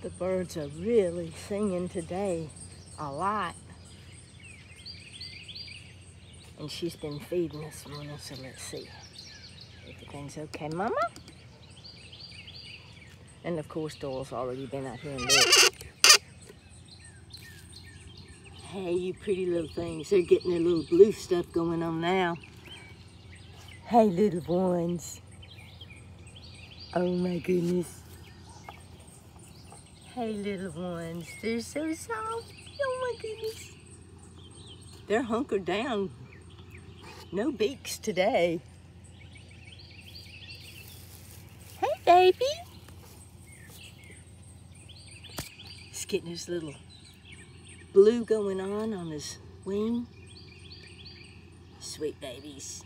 The birds are really singing today a lot. And she's been feeding this morning, so let's see. Everything's okay, Mama? And of course, Doyle's already been out here and looked. Hey, you pretty little things. They're getting their little blue stuff going on now. Hey, little ones. Oh my goodness. Hey, little ones. They're so soft. Oh my goodness. They're hunkered down. No beaks today. Hey, baby. He's getting his little blue going on his wing. Sweet babies.